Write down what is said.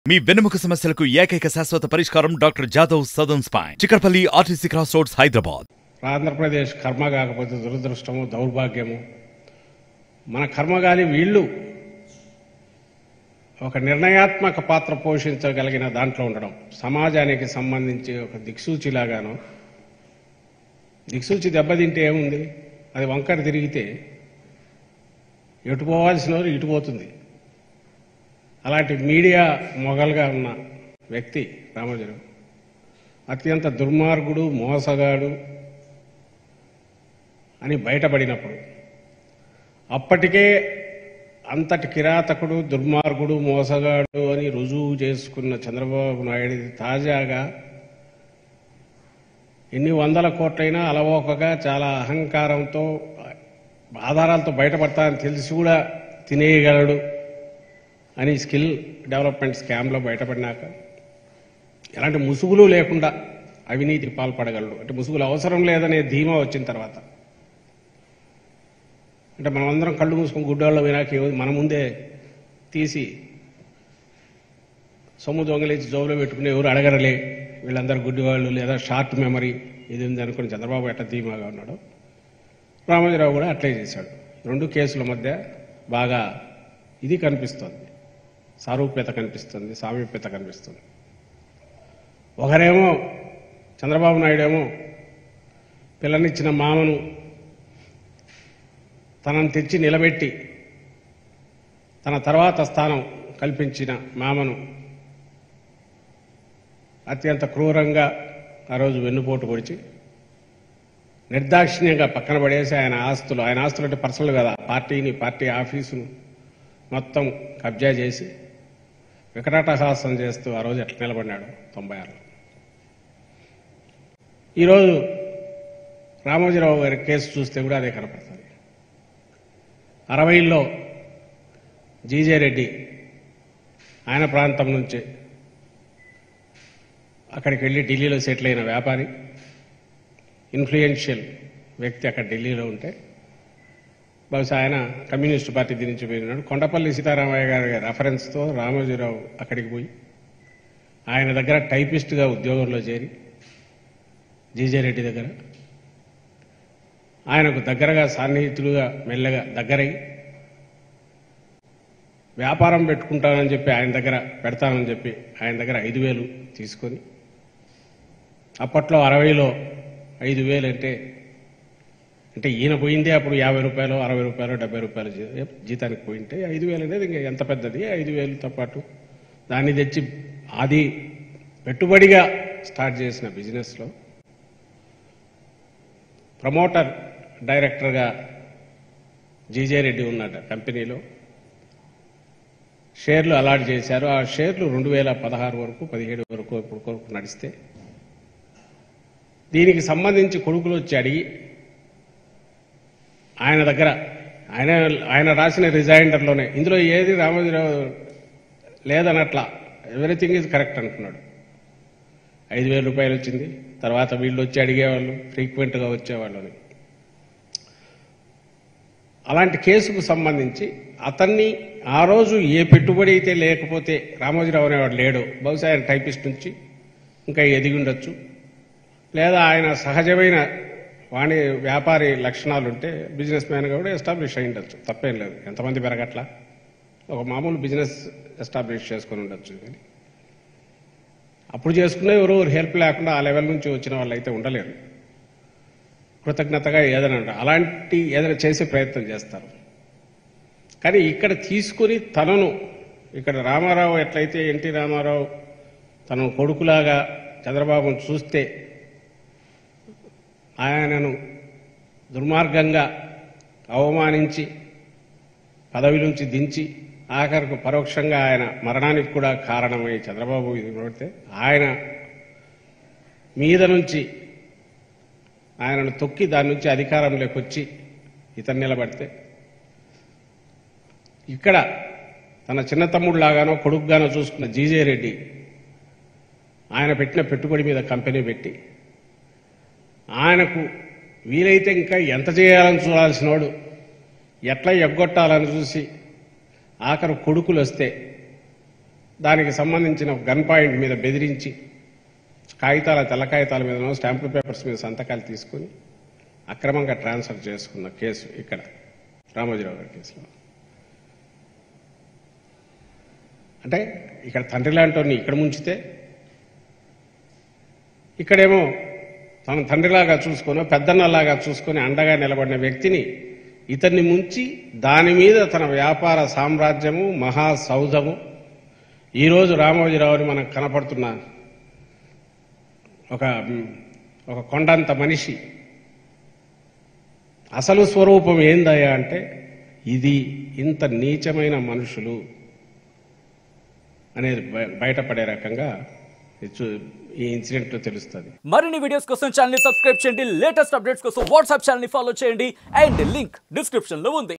మీ వెన్నెముక సమస్యలకు ఏకైక శాశ్వత పరిష్కారం doctor Jadhav southern spine, Chikkadpally RTC cross roads, Hyderabad. Andhra Pradesh కర్మ కాకపోతే దురదృష్టము, దౌర్భాగ్యము. మన కర్మగాలి వీళ్ళు ఒక నిర్ణయాత్మక పాత్ర పోషించగలిగిన దాంట్లో ఉండడం, సమాజానికి సంబంధించి ఒక దిక్సూచిలాగాను. దిక్సూచి దెబ్బతింటే ఏముంది, అది వంకర తిరిగితే ఎటు పోవాల్సిన వారు ఇటు పోతుంది. అలాంటి మీడియా మొగలుగా ఉన్న వ్యక్తి రామోజీరావు అత్యంత దుర్మార్గుడు, మోసగాడు అని బయటపడినప్పుడు, అప్పటికే అంతటి కిరాతకుడు, దుర్మార్గుడు, మోసగాడు అని రుజువు చేసుకున్న చంద్రబాబు నాయుడు తాజాగా ఎన్ని వందల కోట్లైనా అలవోకగా చాలా అహంకారంతో ఆధారాలతో బయటపడతానని తెలిసి కూడా తినేయగలడు అని స్కిల్ డెవలప్మెంట్ స్కామ్లో బయటపడినాక ఎలాంటి ముసుగులు లేకుండా అవినీతికి పాల్పడగలడు. అంటే ముసుగులు అవసరం లేదనే ధీమా వచ్చిన తర్వాత, అంటే మనమందరం కళ్ళు మూసుకొని గుడ్డోళ్ళు వినాక మన ముందే తీసి సొమ్ము దొంగలేసి జోబులో పెట్టుకుని ఎవరు అడగరలే, వీళ్ళందరూ గుడ్డివాళ్ళు లేదా షార్ట్ మెమరీ ఇది ఉంది అనుకుని చంద్రబాబు ఎట్లా ధీమాగా ఉన్నాడు, రామోజీరావు కూడా అట్లే చేశాడు. రెండు కేసుల మధ్య బాగా ఇది కనిపిస్తుంది, సారూప్యత కనిపిస్తుంది, సామీప్యత కనిపిస్తుంది. ఒకరేమో చంద్రబాబు నాయుడు ఏమో పిల్లనిచ్చిన మామను తనను తెచ్చి నిలబెట్టి తన తర్వాత స్థానం కల్పించిన మామను అత్యంత క్రూరంగా ఆ రోజు వెన్నుపోటు పొడిచి నిర్దాక్షిణ్యంగా పక్కన పడేసి ఆయన ఆస్తులు అంటే పర్సనల్ కదా, పార్టీ ఆఫీసును మొత్తం కబ్జా చేసి వికటాటహాసం చేస్తూ ఆ రోజు ఎట్లా నిలబడినాడు 96లో. ఈరోజు రామోజీరావు గారి కేసు చూస్తే కూడా అదే కనపడుతుంది. 60లో జీజే రెడ్డి ఆయన ప్రాంతం నుంచి అక్కడికి వెళ్ళి ఢిల్లీలో సెటిల్ అయిన వ్యాపారి, ఇన్ఫ్లుయెన్షియల్ వ్యక్తి అక్కడ ఢిల్లీలో ఉంటే, బహుశా ఆయన కమ్యూనిస్టు పార్టీ నుంచి పోయినాడు. కొండపల్లి సీతారామయ్య గారి రెఫరెన్స్తో రామోజీరావు అక్కడికి పోయి ఆయన దగ్గర టైపిస్ట్గా ఉద్యోగంలో చేరి జీజే రెడ్డి దగ్గర ఆయనకు దగ్గరగా సన్నిహితులుగా మెల్లగా దగ్గరై వ్యాపారం పెట్టుకుంటానని చెప్పి ఆయన దగ్గర పెడతానని చెప్పి ఆయన దగ్గర 5,000 తీసుకొని, అప్పట్లో 60లో 5,000 అంటే ఈయన పోయిందే అప్పుడు 50 రూపాయలు, 60 రూపాయలు, 70 రూపాయలు జీతానికి పోయింటే 5,000 అనేది ఇంకా ఎంత పెద్దది. 5,000తో పాటు దాన్ని తెచ్చి అది పెట్టుబడిగా స్టార్ట్ చేసిన బిజినెస్లో ప్రమోటర్ డైరెక్టర్గా జీజే రెడ్డి ఉన్నాడు. కంపెనీలో షేర్లు అలాట్ చేశారు. ఆ షేర్లు 2016 వరకు 17 వరకు ఇప్పుడు నడిస్తే, దీనికి సంబంధించి కొడుకులు వచ్చి అడిగి ఆయన దగ్గర ఆయన రాసిన రిజైండర్లోనే ఇందులో ఏది రామోజీరావు లేదనట్లా, ఎవ్రీథింగ్ ఈజ్ కరెక్ట్ అనుకున్నాడు. 5,000 రూపాయలు వచ్చింది. తర్వాత వీళ్ళు వచ్చి అడిగేవాళ్ళు, ఫ్రీక్వెంట్గా వచ్చేవాళ్ళు అని. అలాంటి కేసుకు సంబంధించి అతన్ని ఆ రోజు ఏ పెట్టుబడి అయితే లేకపోతే రామోజీరావు అనేవాడు లేడు. బహుశా ఆయన టైపిస్ట్ నుంచి ఇంకా ఎదిగి ఉండొచ్చు, లేదా ఆయన సహజమైన వాణి వ్యాపారి లక్షణాలుంటే బిజినెస్ మ్యాన్గా కూడా ఎస్టాబ్లిష్ అయి ఉండొచ్చు, తప్పేం లేదు. ఎంతమంది పెరగట్లా, ఒక మామూలు బిజినెస్ ఎస్టాబ్లిష్ చేసుకుని ఉండొచ్చు. కానీ అప్పుడు చేసుకునే ఎవరు హెల్ప్ లేకుండా ఆ లెవెల్ నుంచి వచ్చిన వాళ్ళు అయితే ఉండలేరు. కృతజ్ఞతగా ఏదైనా అలాంటి ఏదైనా చేసే ప్రయత్నం చేస్తారు. కానీ ఇక్కడ తీసుకుని తనను, ఇక్కడ రామారావు ఎట్లయితే ఎన్టీ రామారావు తనను కొడుకులాగా చంద్రబాబును చూస్తే ఆయనను దుర్మార్గంగా అవమానించి పదవి నుంచి దించి ఆఖరకు పరోక్షంగా ఆయన మరణానికి కూడా కారణమై చంద్రబాబు ఇది పడితే, ఆయన మీద నుంచి ఆయనను తొక్కి దాని నుంచి అధికారంలోకి వచ్చి ఇతను నిలబడితే, ఇక్కడ తన చిన్న తమ్ముడులాగానో కొడుకుగానో చూసుకున్న జీజే రెడ్డి ఆయన పెట్టిన పెట్టుబడి మీద కంపెనీ పెట్టి ఆయనకు వీలైతే ఇంకా ఎంత చేయాలని చూడాల్సిన వాడు ఎట్లా ఎగ్గొట్టాలని చూసి ఆఖరు కొడుకులు వస్తే దానికి సంబంధించిన గన్ పాయింట్ మీద బెదిరించి తెల్ల కాగితాల మీదనో స్టాంపుల్ పేపర్స్ మీద సంతకాలు తీసుకుని అక్రమంగా ట్రాన్స్ఫర్ చేసుకున్న కేసు ఇక్కడ రామోజీరావు గారి కేసులో. అంటే ఇక్కడ తండ్రి లాంటి ఇక్కడ ముంచితే ఇక్కడేమో తన తండ్రిలాగా చూసుకొని పెద్దన్నలాగా చూసుకొని అండగా నిలబడిన వ్యక్తిని ఇతన్ని ముంచి దాని మీద తన వ్యాపార సామ్రాజ్యము మహాసౌధము ఈరోజు రామోజీరావుని మనకు కనపడుతున్న ఒక కొండంత మనిషి అసలు స్వరూపం ఏందయ్యా అంటే ఇది ఇంత నీచమైన మనుషులు అనేది బయటపడే రకంగా ఈ ఇన్సిడెంట్ లో తెలుస్తుంది. మరిన్ని వీడియోస్ కోసం ఛానల్ ని సబ్స్క్రైబ్ చేయండి, లేటెస్ట్ అప్డేట్స్ కోసం వాట్సాప్ ఛానల్ ని ఫాలో చేయండి అండ్ లింక్ డిస్క్రిప్షన్ లో ఉంది.